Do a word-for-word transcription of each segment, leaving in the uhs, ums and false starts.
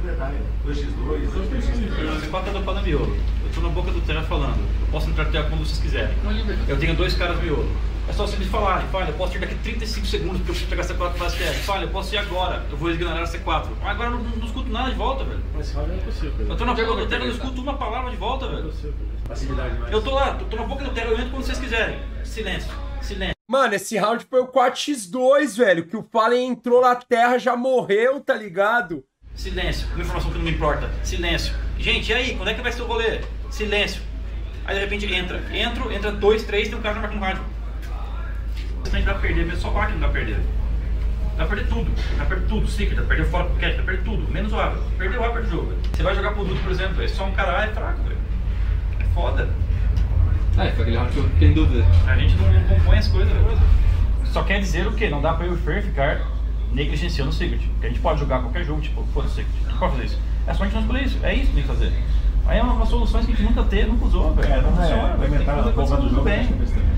dois por dois, O Z quatro tá dopando miolo. Eu tô na boca do terra falando. Eu posso entrar até quando vocês quiserem. Eu tenho dois caras miolo. É só vocês me falarem. Fala, eu posso ir daqui trinta e cinco segundos porque eu preciso pegar C quatro fast cash. Fala, eu posso ir agora. Eu vou ignorar a C quatro. Mas agora eu não, não escuto nada de volta, velho. Mas não é possível. Eu tô na boca do terra e não escuto uma palavra de volta, velho. Eu tô lá, tô na boca do terra, eu entro quando vocês quiserem. Silêncio, silêncio. Mano, esse round foi o quatro por dois, velho. Que o Fallen entrou na terra, já morreu, tá ligado? Silêncio, uma informação que não me importa. Silêncio. Gente, e aí, quando é que vai ser o rolê? Silêncio. Aí de repente entra. Entro, entra dois, três, tem um cara com rádio. Você tem que dar pra perder, mesmo só o Ark não dá pra perder. Dá pra perder tudo. Dá pra perder tudo. Secret, dá pra perder fora pro cat, dá pra perder tudo. Menos o Abra. Perdeu o Abra do jogo. Você vai jogar pro Dudu, por exemplo, é só um cara A é fraco, velho. É foda. É, foi aquele round que eu fiquei em dúvida. A gente não, não compõe as coisas, velho. Só quer dizer o quê? Não dá pra eu e o Fer ficar negligenciando o Secret. Porque a gente pode jogar qualquer jogo, tipo, foda-se o Secret. A gente pode fazer isso. É só a gente não escolher isso. É isso que tem que fazer. Aí é uma, uma soluções que a gente nunca teve, nunca usou, velho. É, não funciona, é, vai inventar a boca do jogo bem.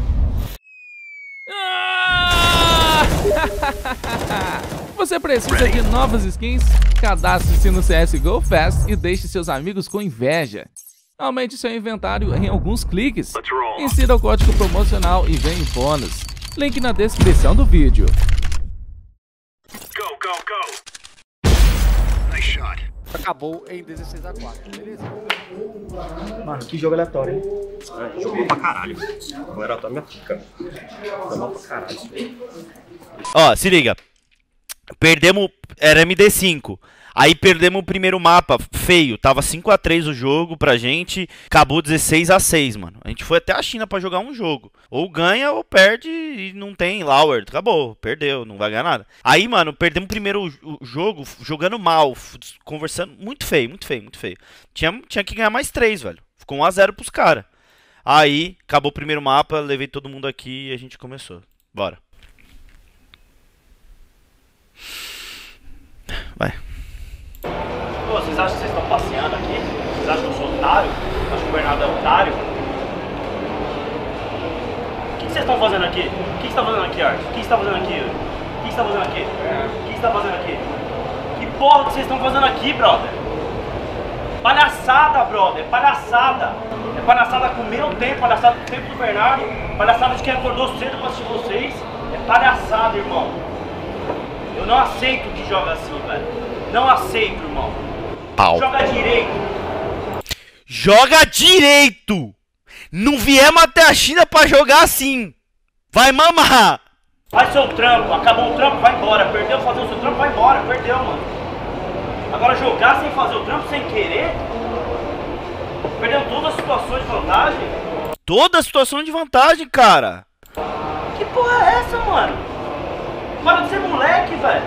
Você precisa de novas skins? Cadastre-se no C S G O Fast e deixe seus amigos com inveja. Aumente seu inventário em alguns cliques. Insira o código promocional e ganhe bônus. Link na descrição do vídeo. Go, go, go. Nice shot. Acabou em dezesseis a quatro, beleza? Mano, que jogo aleatório, hein? É, jogo pra caralho. O aleatório me fica. Tá mal pra caralho. Ó, se liga. Perdemos. Era M D cinco. Aí perdemos o primeiro mapa, feio. Tava cinco a três o jogo pra gente. Acabou dezesseis a seis, mano. A gente foi até a China pra jogar um jogo. Ou ganha ou perde e não tem Lauer. Acabou, perdeu, não vai ganhar nada. Aí, mano, perdemos o primeiro o jogo jogando mal, conversando. Muito feio, muito feio, muito feio. Tinha, tinha que ganhar mais três, velho. Ficou um a zero pros caras. Aí, acabou o primeiro mapa, levei todo mundo aqui e a gente começou. Bora. Vai. Pô, vocês acham que vocês estão passeando aqui? Vocês acham que eu sou otário? Acham que o Bernardo é otário? O que vocês estão fazendo aqui? O que você está fazendo aqui, Art? O que você está fazendo aqui? O que você está fazendo aqui? O que você está fazendo aqui? Que porra que vocês estão fazendo aqui, brother? Palhaçada, brother, palhaçada. É palhaçada com o meu tempo, palhaçada com o tempo do Bernardo, palhaçada de quem acordou cedo pra assistir vocês. É palhaçada, irmão. Eu não aceito que joga assim, velho. Não aceito, irmão. Pau. Joga direito. Joga direito! Não viemos até a China pra jogar assim. Vai mamar! Faz seu trampo. Acabou o trampo, vai embora. Perdeu fazer o seu trampo, vai embora. Perdeu, mano. Agora jogar sem fazer o trampo, sem querer. Perdeu todas as situações de vantagem. Toda a situação de vantagem, cara. Que porra é essa, mano? Para de ser moleque, velho.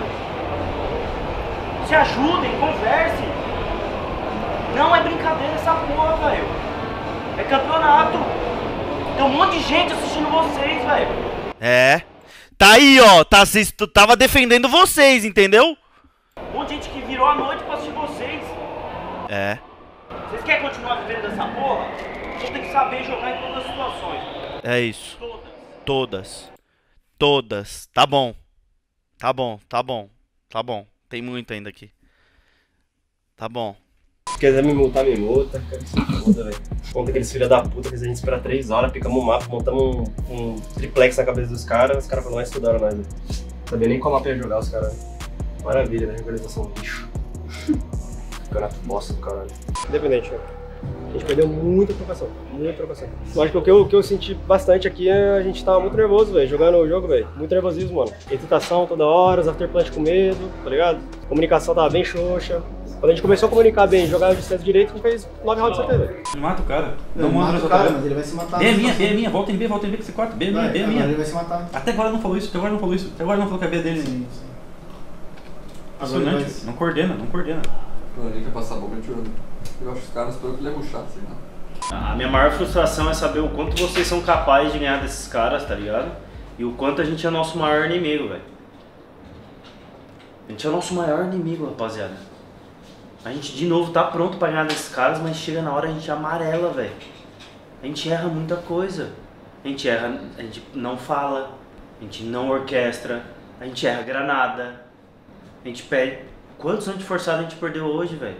Se ajudem, conversem. Não é brincadeira essa porra, velho. É campeonato. Tem um monte de gente assistindo vocês, velho. É. Tá aí, ó. Tá, cês, tava defendendo vocês, entendeu? Um monte de gente que virou a noite pra assistir vocês. É. Vocês querem continuar vivendo dessa porra? Então tem que saber jogar em todas as situações. É isso. Todas. Todas. Todas. Tá bom. Tá bom, tá bom. Tá bom. Tem muito ainda aqui. Tá bom. Se quiser me multar, me multa. Multa, velho. Conta aqueles filha da puta que a gente espera três horas, picamos um mapa, montamos um, um triplex na cabeça dos caras, os caras falaram, mas estudaram nós, velho. Sabia nem qual mapa ia jogar os caras. Maravilha, velho. Organização lixo. Campeonato bosta do caralho. Independente, velho. A gente perdeu muita trocação, muita trocação. Lógico que o que eu, o que eu senti bastante aqui é a gente tava muito nervoso, velho, jogando o jogo, velho. Muito nervosismo, mano. Excitação toda hora, os afterplant com medo, tá ligado? A comunicação tava bem xoxa. Quando a gente começou a comunicar bem, jogar de distância direito, a gente fez nove rounds de C T, velho. Não mata o cara. Não, não mata o cara, mas ele vai se matar. B é minha, B é minha, volta em B, volta em B que você corta. B é minha, B é minha. Ele vai se matar. Até agora não falou isso, até agora não falou isso. Até agora não falou que a B é dele. Impressionante, vai... não coordena, não coordena. Ele quer passar a boca de olho. Eu acho que os caras esperam que ele é ruxado, sei lá. A minha maior frustração é saber o quanto vocês são capazes de ganhar desses caras, tá ligado? E o quanto a gente é nosso maior inimigo, velho. A gente é o nosso maior inimigo, rapaziada. A gente de novo tá pronto pra ganhar desses caras, mas chega na hora a gente amarela, velho. A gente erra muita coisa. A gente erra, a gente não fala, a gente não orquestra, a gente erra granada. A gente perde Quantos antiforçados a gente perdeu hoje, velho?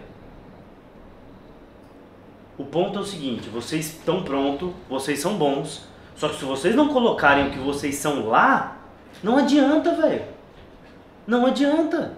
O ponto é o seguinte, vocês estão prontos, vocês são bons, só que se vocês não colocarem o que vocês são lá, não adianta, velho. Não adianta.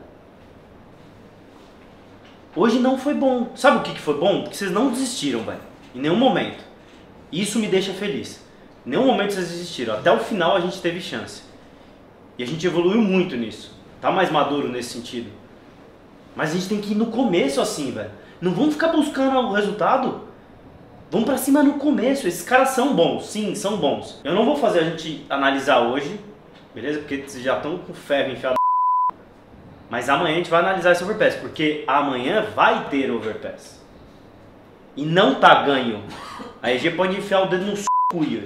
Hoje não foi bom. Sabe o que que foi bom? Porque vocês não desistiram, velho. Em nenhum momento. Isso me deixa feliz. Em nenhum momento vocês desistiram. Até o final a gente teve chance. E a gente evoluiu muito nisso. Tá mais maduro nesse sentido. Mas a gente tem que ir no começo assim, velho. Não vamos ficar buscando o resultado. Vamos pra cima no começo. Esses caras são bons. Sim, são bons. Eu não vou fazer a gente analisar hoje. Beleza? Porque vocês já estão com ferro enfiado. Mas amanhã a gente vai analisar esse overpass. Porque amanhã vai ter overpass. E não tá ganho. A E G pode enfiar o dedo no c...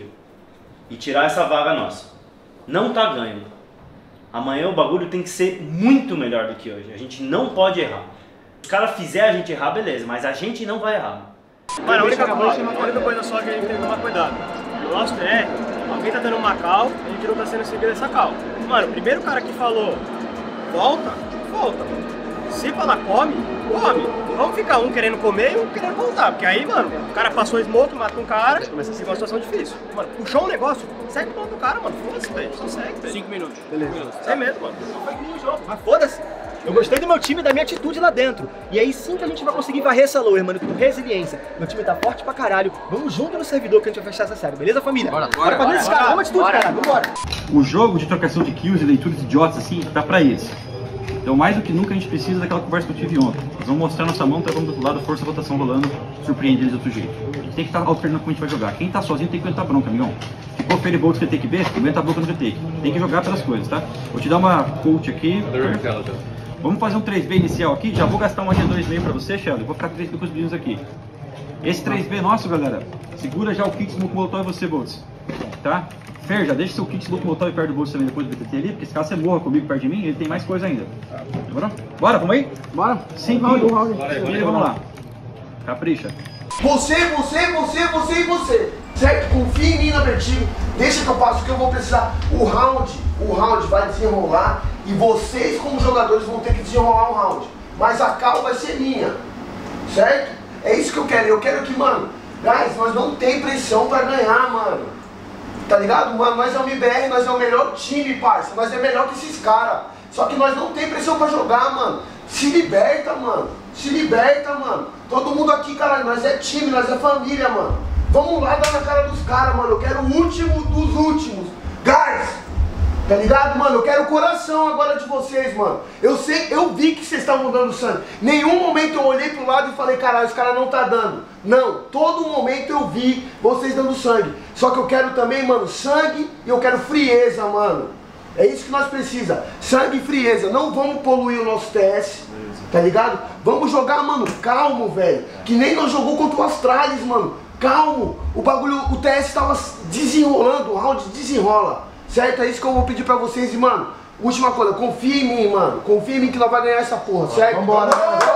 e tirar essa vaga nossa. Não tá ganho. Amanhã o bagulho tem que ser muito melhor do que hoje. A gente não pode errar. Se o cara fizer a gente errar, beleza. Mas a gente não vai errar. Mano, a única, coisa, a única coisa só que a gente tem que tomar cuidado. O nosso é, alguém tá dando uma cal, a gente não tá sendo seguido essa cal. Mano, o primeiro cara que falou, volta, volta. Se falar come, come. Não vamos ficar um querendo comer e um querendo voltar. Porque aí, mano, o cara passou smoke, mata um cara, começa a ser uma situação difícil. Mano, puxou um negócio, segue o ponto do cara, mano. Foda-se, velho. Só segue, velho. Cinco minutos. Beleza. É mesmo, mano. Mas foda-se. Eu gostei do meu time e da minha atitude lá dentro. E aí sim que a gente vai conseguir varrer essa lower, mano, com resiliência. Meu time tá forte pra caralho. Vamos junto no servidor que a gente vai fechar essa série, beleza, família? Bora, bora, bora. Bora, bora, Vamos atitude, cara. Vambora. O jogo de trocação de kills e leituras idiotas assim, tá pra isso. Então mais do que nunca a gente precisa daquela conversa que eu tive ontem. Nós vamos mostrar nossa mão, tá do outro lado, força, rotação rolando, surpreender eles de outro jeito. A gente tem que estar tá alternando como a gente vai jogar. Quem tá sozinho tem que aguentar bronca, amigão. Ficou Fairy Bolt no retake B, aguenta a bronca no retake. Tem que jogar pelas coisas, tá? Vou te dar uma coach aqui. Vamos fazer um três B inicial aqui, já vou gastar uma G dois meio pra você, Sheldon. Vou ficar três B com os meninos aqui. Esse três B nosso, galera, segura já o kit Smoke Molotov e você, Boltz. Tá? Fer, já deixa seu kit Smoke Molotov perto do Boltz também depois do B T T ali, porque se caso você morra comigo perto de mim, ele tem mais coisa ainda. Demorou? Bora, vamos aí? Bora. Cinco round, round. Vamos lá. Capricha. Você, você, você, você e você. Certo? Confia em mim na Vertigo. Deixa que eu faço o que eu vou precisar. O round, o round vai desenrolar e vocês como jogadores vão ter que desenrolar um round. Mas a cal vai ser minha. Certo? É isso que eu quero. Eu quero que, mano, guys, nós não tem pressão pra ganhar, mano. Tá ligado? Mano, nós é o M B R, nós é o melhor time, parça. Nós é melhor que esses caras. Só que nós não tem pressão pra jogar, mano. Se liberta, mano. Se liberta, mano. Todo mundo aqui, caralho, nós é time, nós é família, mano. Vamos lá dar na cara dos caras, mano. Eu quero o último dos últimos. Guys, tá ligado, mano? Eu quero o coração agora de vocês, mano. Eu sei, eu vi que vocês estavam dando sangue. Nenhum momento eu olhei pro lado e falei, caralho, os caras não tá dando. Não, todo momento eu vi vocês dando sangue. Só que eu quero também, mano, sangue e eu quero frieza, mano. É isso que nós precisamos. Sangue e frieza. Não vamos poluir o nosso T S. Tá ligado? Vamos jogar, mano, calmo, velho. Que nem nós jogou contra o Astralis, mano. Calmo. O bagulho, o T S tava desenrolando, o round desenrola. Certo? É isso que eu vou pedir pra vocês. E, mano, última coisa, confia em mim, mano. Confia em mim que nós vamos ganhar essa porra, certo? Vambora.